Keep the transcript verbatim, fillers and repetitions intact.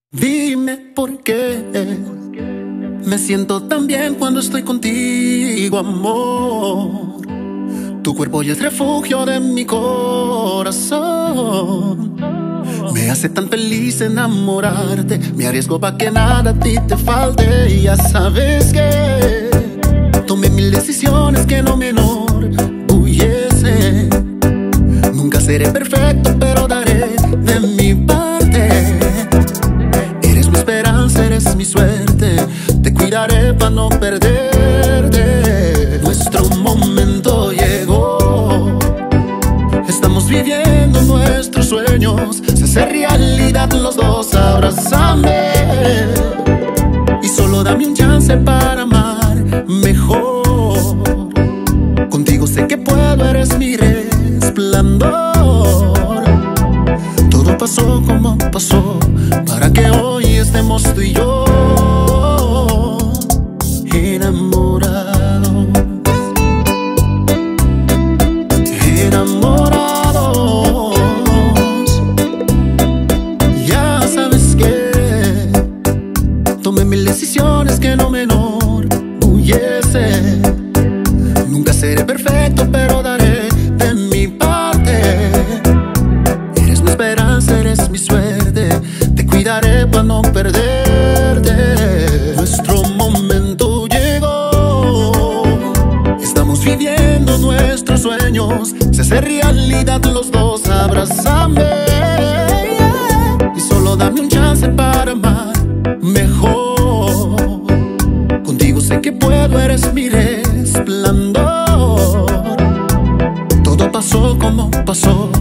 Dime por qué me siento tan bien cuando estoy contigo, amor. Tu cuerpo ya es refugio de mi corazón. Me hace tan feliz enamorarte. Me arriesgo pa' que nada a ti te falte. Y ya sabes que tomé mil decisiones que no me enorgullecen. Nunca seré perfecto, pero daré de mi parte. Eres mi esperanza, eres mi suerte. Te cuidaré pa' no perderte. Nuestro momento llegó. Estamos viviendo nuestros sueños. Se hace realidad los dos, abrázame. Y solo dame un chance para amar mejor. Contigo sé que puedo, eres mi resplandor. Todo pasó como pasó para que hoy estemos tú y yo enamorados, enamorados. Ya sabes que tomé mil decisiones que no me enorgullecen. Nunca seré perfecto, pero daré de mi parte. Eres mi esperanza, eres mi suerte. Te cuidaré para no perderte. Nuestro momento llegó. Estamos viviendo nuestros sueños. Se hace realidad los dos, abrázame. Y solo dame un chance para amar mejor. Contigo sé que puedo, eres mi resplandor. Todo pasó como pasó